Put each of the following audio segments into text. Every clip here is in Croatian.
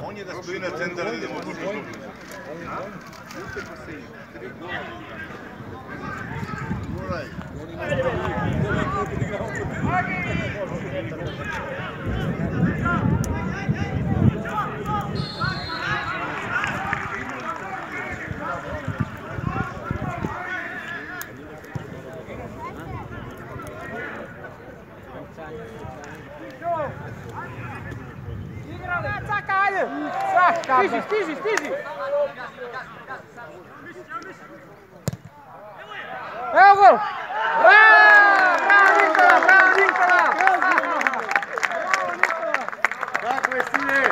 On je da stoji na centar da idemo dužno dužno. Stiži! Evo gol! Bravo Nikola! Tako je, sine!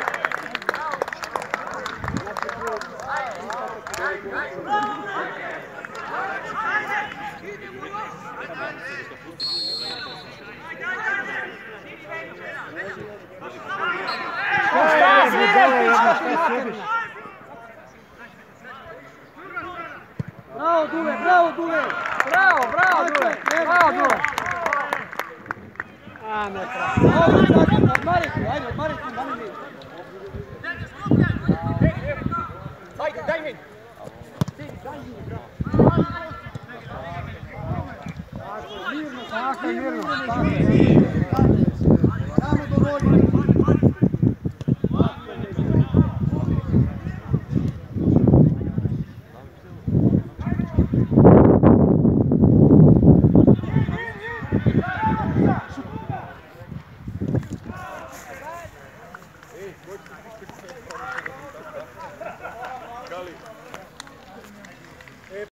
Bravo Dule! A, ne krasno. Odmariti, ajde, odmariti. Ajde, daj mi! Mirno. Samo dovoljno.